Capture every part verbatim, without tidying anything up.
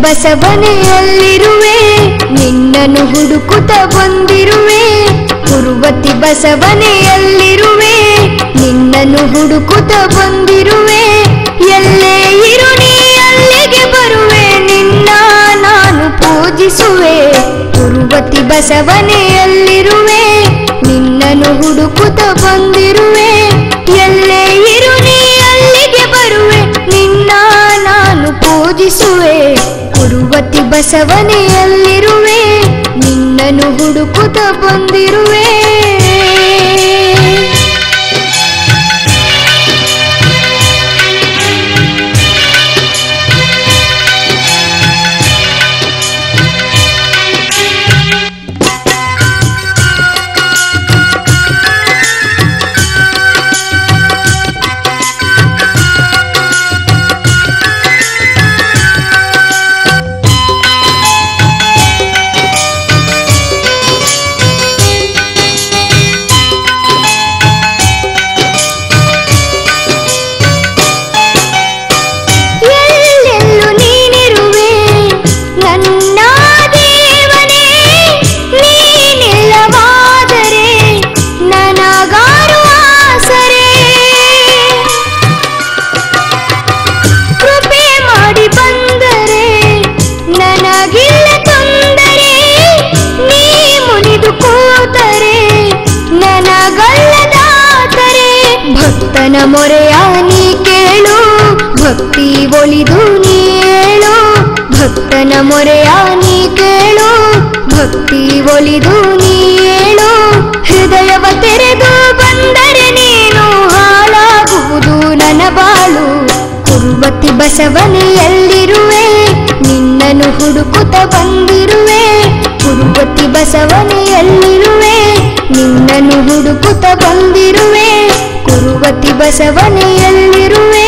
ಬಸವನೆಯಲ್ಲಿರುವೆ ನಿನ್ನನ್ನು ಹುಡುಕುತ್ತ ಬಂದಿರುವೆ ಕುರುವತಿ ಬಸವನೆಯಲ್ಲಿರುವೆ ನಿನ್ನನ್ನು ಹುಡುಕುತ್ತ ಬಂದಿರುವೆ ಎಲ್ಲೇ ಇರು ನೀ ಅಲ್ಲಿಗೆ ಬರುವೆ ನಿನ್ನ ನಾನು ಪೂಜಿಸುವೆ ಕುರುವತಿ ಬಸವನೆಯಲ್ಲಿರುವೆ ನಿನ್ನನ್ನು ಹುಡುಕುತ್ತ ಬಂದಿರುವೆ ಎಲ್ಲೇ ಇರು ನೀ ಅಲ್ಲಿಗೆ ಬರುವೆ ನಿನ್ನ ನಾನು ಪೂಜಿಸುವೆ ಕುರುವತಿ ಬಸವನೆಯಲ್ಲಿರುವೆ ನಿನ್ನನ್ನು ಹುಡುಕುತ್ತ ಬಂದಿರುವೆ ಭಕ್ತನ ಮೊರೆಯ ನೀ ಕೇಳು ಭಕ್ತಿ ಒಲಿದು ನೀಳು ಭಕ್ತನ ಮೊರೆಯ ನೀ ಕೇಳು ಭಕ್ತಿ ಒಲಿದು ನೀಳು ಹೃದಯವ ತೆರೆದು ಬಂದರೆ ನೀನು ಹಾಳಾಗುವುದು ನನ್ನ ಬಾಳು ಕುರುವತಿ ಬಸವನೆಯಲ್ಲಿರುವೆ ನಿನ್ನನ್ನು ಹುಡುಕುತ್ತ ಬಂದಿರುವೆ ಕುರುವತಿ ಬಸವನೆಯಲ್ಲಿರುವೆ ನಿನ್ನನ್ನು ಹುಡುಕುತ್ತ ಬಂದಿರುವೆ ಕುರುವತಿ ಬಸವನೆಯಲ್ಲಿರುವೆ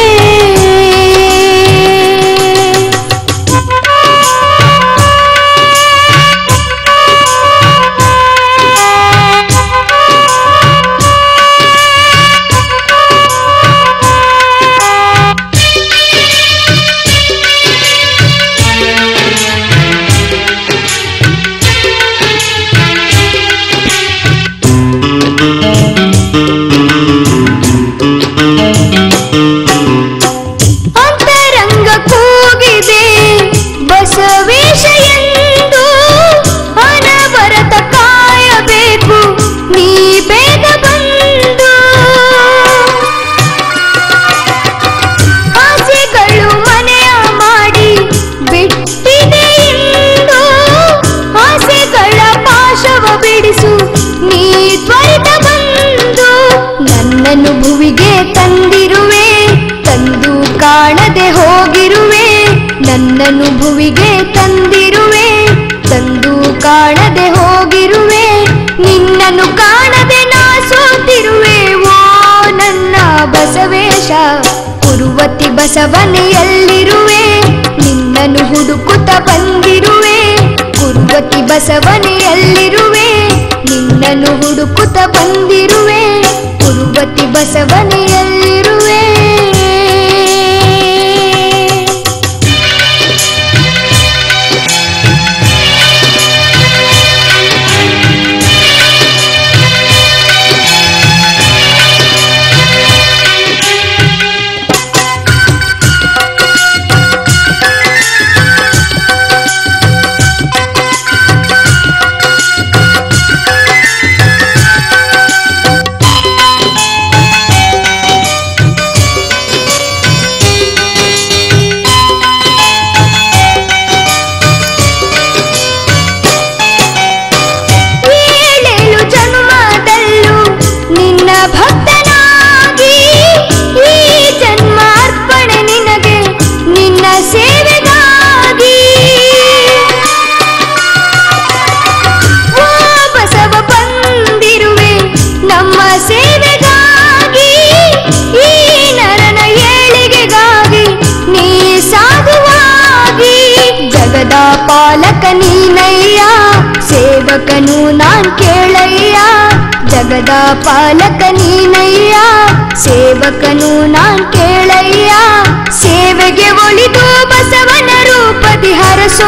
ನನ್ನನ್ನು ಭುವಿಗೆ ತಂದಿರುವೆ ತಂದು ಕಾಣದೆ ಹೋಗಿರುವೆ ನನ್ನನ್ನು ಭುವಿಗೆ ತಂದಿರುವೆ ತಂದು ಕಾಣದೆ ಹೋಗಿರುವೆ ನಿನ್ನನ್ನು ಕಾಣದೆ ನಾ ಸೋತಿರುವೆ ಓ ನನ್ನ ಬಸವೇಶ ಕುರುವತಿ ಬಸವನೆಯಲ್ಲಿರುವೆ ನಿನ್ನನ್ನು ಹುಡುಕುತ್ತ ಬಂದಿರುವೆ ಕುರುವತಿ ಬಸವನೆಯಲ್ಲಿರುವೆ ನಿನ್ನನ್ನು ಹುಡುಕುತ್ತ ಬಂದಿರುವೆ ಕುರುವತಿ ಬಸವನೆಯಲ್ಲಿರುವೆ ಪಾಲಕ ನೀನಯ್ಯ ಸೇವಕನು ನಾನ್ ಕೇಳಯ್ಯ ಜಗದ ಪಾಲಕ ನೀನಯ್ಯ ಸೇವಕನು ನಾನ್ ಕೇಳಯ್ಯ ಸೇವೆಗೆ ಒಲಿದು ಬಸವನ ರೂಪದಿ ಹರಸು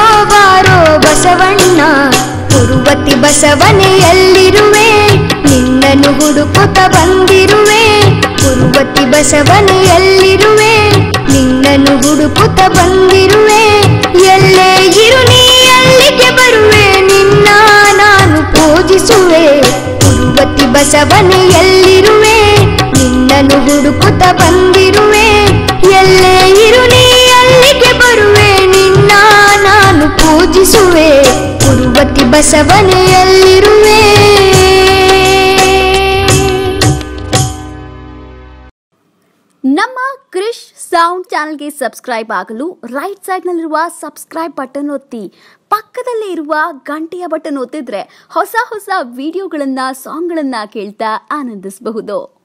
ಗುರುವತಿ ಬಸವನೆ ಎಲ್ಲಿರುವೆ ನಿನ್ನನ್ನು ಹುಡುಕುತ್ತ ಬಂದಿರುವೆ ಗುರುವತಿ ಬಸವನೆ ಎಲ್ಲಿರುವೆ ನಿನ್ನನ್ನು ಹುಡುಕುತ್ತ ಬಂದಿರುವೆ ಎಲ್ಲೇ ಇರು ನೀ ಅಲ್ಲಿಗೆ ಬರುವೆ ನಿನ್ನ ನಾನು ಪೂಜಿಸುವೆ ಗುರುವತಿ ಬಸವನೆ ಎಲ್ಲಿರುವೆ ನಿನ್ನನ್ನು ಹುಡುಕುತ್ತ ಬಂದಿರುವೆ ಎಲ್ಲೇ ಇರು ನೀ ಅಲ್ಲಿಗೆ ಬರುವೆ ನಿನ್ನ ನಾನು ಪೂಜಿಸುವೆ ಗುರುವತಿ ಬಸವನೆ ಎಲ್ಲಿರುವೆ. ನಮ್ಮ ಕ್ರಿಶ್ ಸೌಂಡ್ ಚಾನೆಲ್ಗೆ ಸಬ್ಸ್ಕ್ರೈಬ್ ಆಗಲು ರೈಟ್ ಸೈಡ್ನಲ್ಲಿರುವ ಸಬ್ಸ್ಕ್ರೈಬ್ ಬಟನ್ ಒತ್ತಿ ಪಕ್ಕದಲ್ಲೇ ಇರುವ ಗಂಟೆಯ ಬಟನ್ ಒತ್ತಿದ್ರೆ ಹೊಸ ಹೊಸ ವಿಡಿಯೋಗಳನ್ನ ಸಾಂಗ್ಗಳನ್ನ ಕೇಳ್ತಾ ಆನಂದಿಸಬಹುದು.